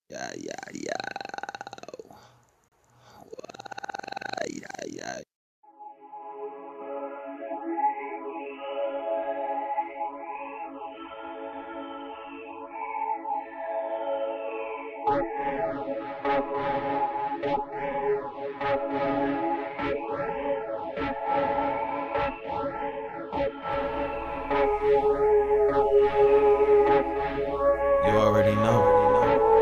Yeah, yeah, yeah. Yeah, yeah. You already know.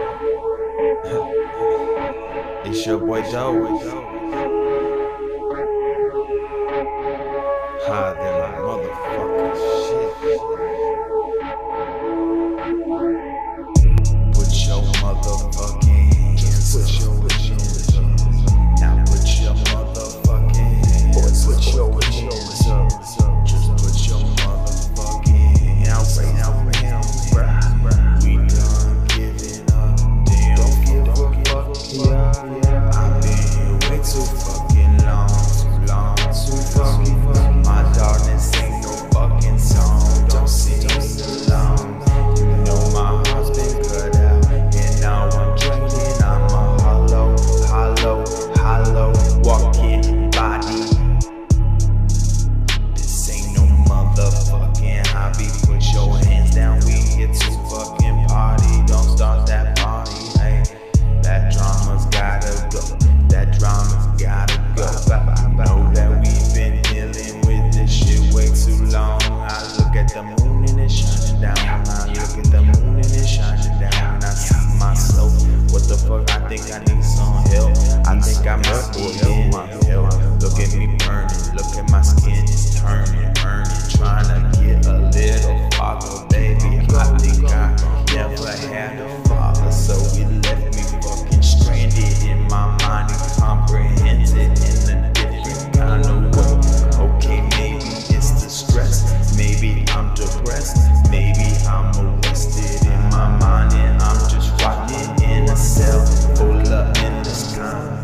It's your boy Doze. Higher than a motherfucker. Shit. Put your motherfucking hands up. Now put your motherfucking hands up. Put your hands up. Just put your motherfucking hands up. We done giving up. Damn, don't give a fuck. I've been here way too fucking long. Too fucking. My darkness ain't no fucking song. Don't sing along. You know my heart's been cut out, and now I'm drinking. I'm a hollow walking body. This ain't no motherfucking hobby. Put your hands down, we here to fucking party. Don't start that party, hey. That drama's gotta go. That drama's gotta go. I know that we've been dealing with this shit way too long. I look at the moon and it's shining down. I look at the moon and it's shining down. And I see myself. What the fuck? I think I need some help. I think I'm up in my help. Look at me burning. Look at my skin, it's turning, burning. Trying to get a little farther, baby. I think I never had a father, so he left me fucking stranded in my mind, incomprehended in a different kind of way. Okay, maybe it's the stress, maybe I'm depressed, maybe I'm arrested in my mind and I'm just rotting in a cell full of endless time.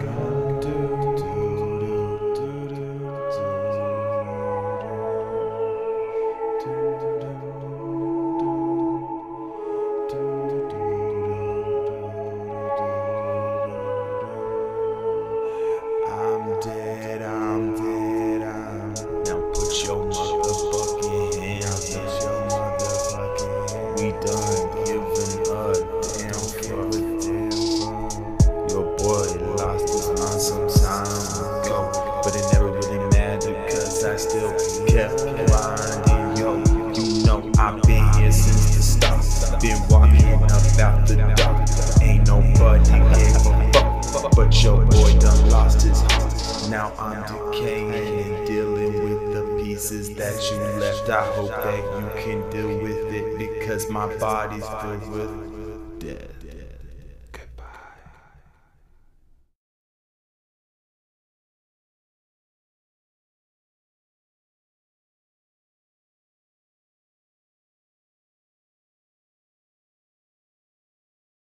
I'm dead. Now put your motherfucking hands up. We done giving a damn fuck. Your boy lost his mind some time ago, but it never really mattered cause I still kept grinding. Yo, you know I've been here since the start. Been walking about the dark. Ain't nobody gave a fuck, but your boy done lost his heart. Now I'm decaying and dealing with the pieces that you left. I hope that you can deal with it because my body's filled with